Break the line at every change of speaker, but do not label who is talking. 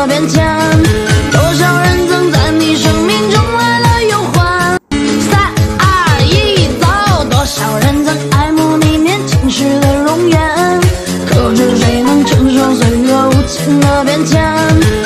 了变迁。多少人曾在你生命中来了又还。3、2、1，走！多少人曾爱慕你年轻时的容颜，可知谁能承受岁月无情的变迁？